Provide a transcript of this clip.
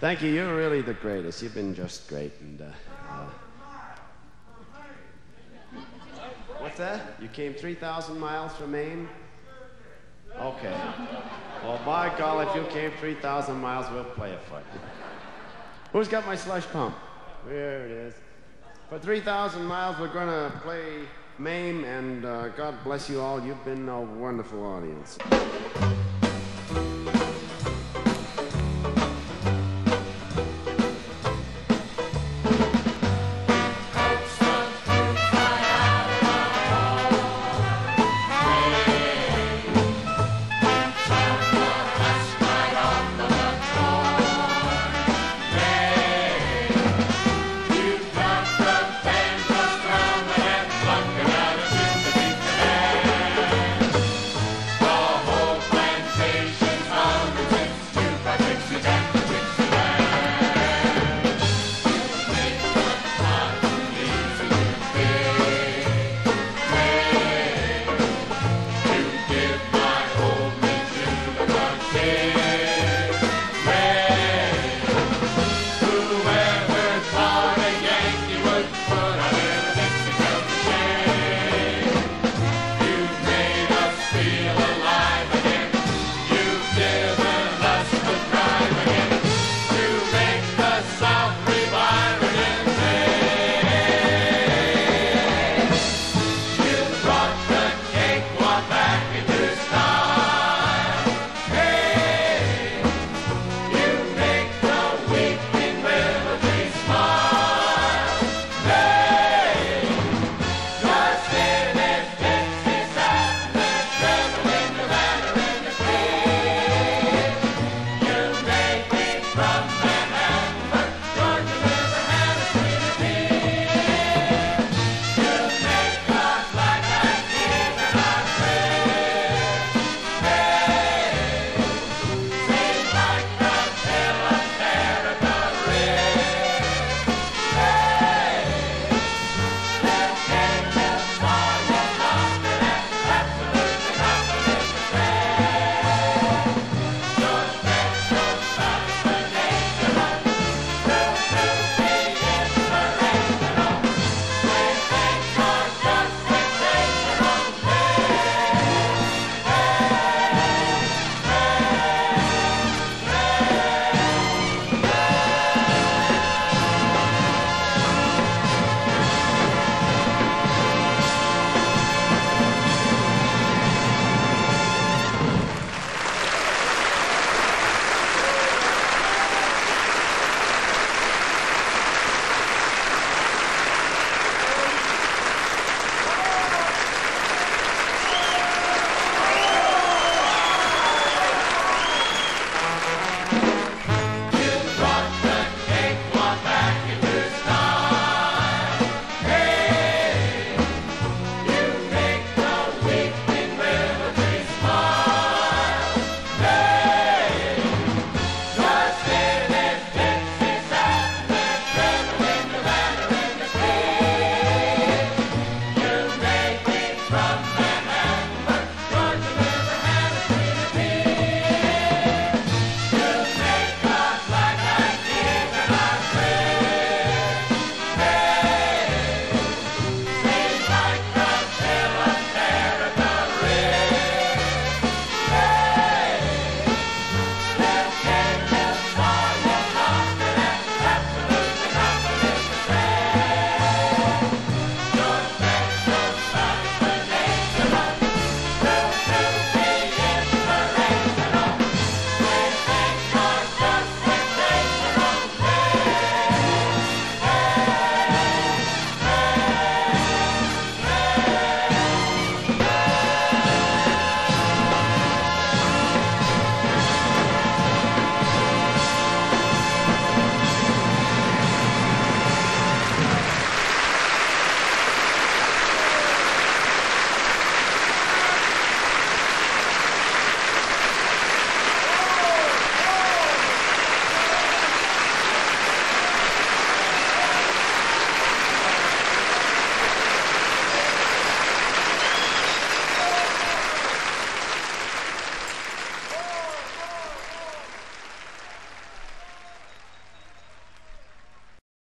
Thank you. You're really the greatest. You've been just great. And what's that? You came 3,000 miles from Maine? Okay. Well, by golly, if you came 3,000 miles, we'll play a fight. Who's got my slush pump? There it is. For 3,000 miles, we're going to play Mame, and God bless you all. You've been a wonderful audience.